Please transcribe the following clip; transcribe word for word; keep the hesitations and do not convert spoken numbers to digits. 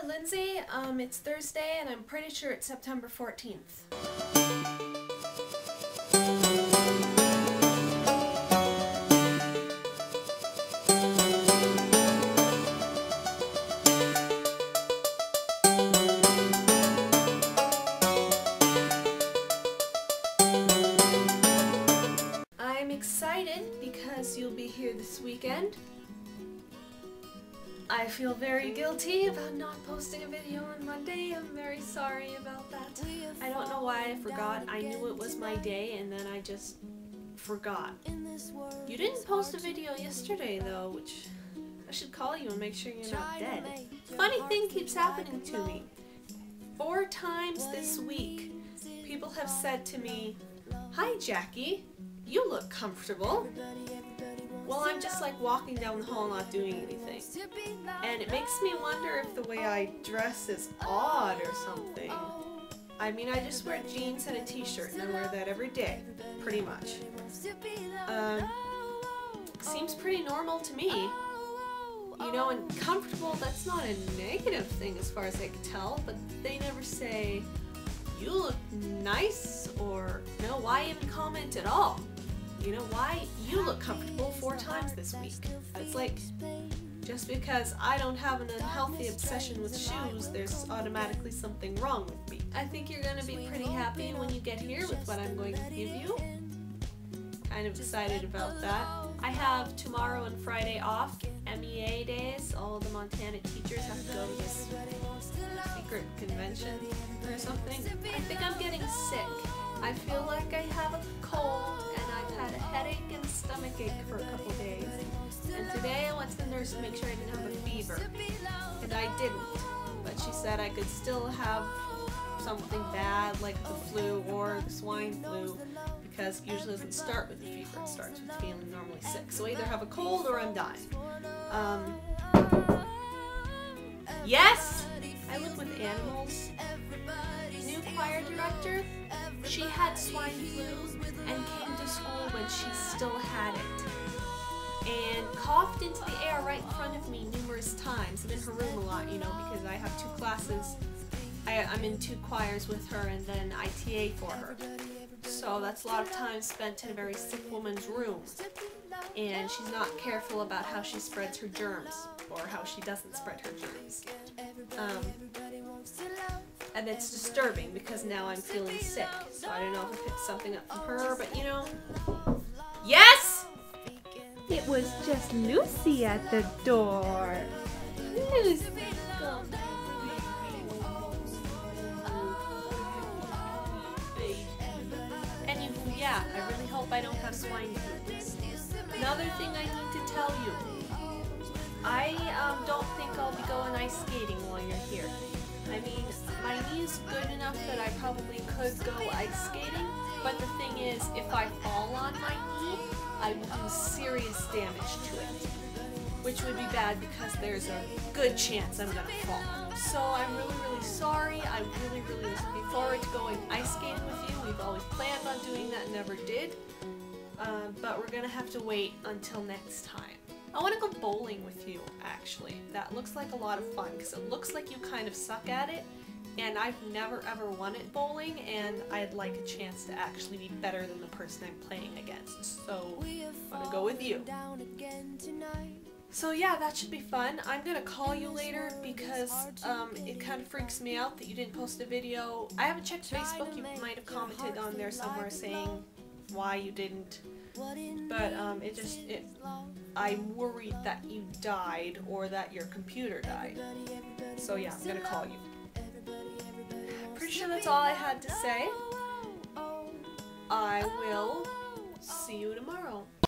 Lindsay. Um, it's Thursday and I'm pretty sure it's September fourteenth. I'm excited because you'll be here this weekend. I feel very guilty about not posting a video on Monday. I'm very sorry about that. I don't know why I forgot. I knew it was my day and then I just forgot. You didn't post a video yesterday though, which I should call you and make sure you're not dead. Funny thing keeps happening to me. Four times this week, people have said to me, "Hi Jackie, you look comfortable." Well, I'm just like walking down the hall not doing anything. And it makes me wonder if the way I dress is odd or something. I mean, I just wear jeans and a t-shirt and I wear that every day, pretty much. Um, seems pretty normal to me. You know, and comfortable, that's not a negative thing as far as I can tell, but they never say, "You look nice," or no, why even comment at all? You know, why you look comfortable four times this week? It's like, just because I don't have an unhealthy obsession with shoes, there's automatically something wrong with me. I think you're gonna be pretty happy when you get here with what I'm going to give you. Kind of excited about that. I have tomorrow and Friday off, M E A days. All the Montana teachers have to go to this secret convention or something. I think I'm getting sick. I feel like I have a cold and I've had a headache and stomach ache for a couple days. And today I went to the nurse to make sure I didn't have a fever. And I didn't. But she said I could still have something bad like the flu or the swine flu, because it usually doesn't start with a fever, it starts with feeling normally sick. So I either have a cold or I'm dying. Um, yes! I live with animals. New choir director. She had swine flu and came to school when she still had it. And coughed into the air right in front of me numerous times. I'm in her room a lot, you know, because I have two classes. I, I'm in two choirs with her and then I T A for her. So that's a lot of time spent in a very sick woman's room. And she's not careful about how she spreads her germs, or how she doesn't spread her germs. Um, and it's disturbing because now I'm feeling sick. So I don't know if I picked something up from her, but you know. Yes! It was just Lucy at the door. Lucy, come. And you, yeah, I really hope I don't have swine flu. Another thing I need to tell you. I um, don't think I'll be going ice skating while you're here. I mean, my knee's good enough that I probably could go ice skating, but the thing is, if I fall on my knee, I will do serious damage to it, which would be bad because there's a good chance I'm gonna fall. So I'm really, really sorry. I really, really was looking forward to going ice skating with you. We've always planned on doing that, never did. Uh, but we're gonna have to wait until next time. I want to go bowling with you, actually. That looks like a lot of fun, because it looks like you kind of suck at it, and I've never ever won at bowling, and I'd like a chance to actually be better than the person I'm playing against. So, I want to go with you. So yeah, that should be fun. I'm gonna call you later because um, it kind of freaks me out that you didn't post a video. I haven't checked Facebook. You might have commented on there somewhere saying why you didn't. But um, it just, it, I'm worried that you died or that your computer died. So yeah, I'm gonna call you. Pretty sure that's all I had to say. I will see you tomorrow.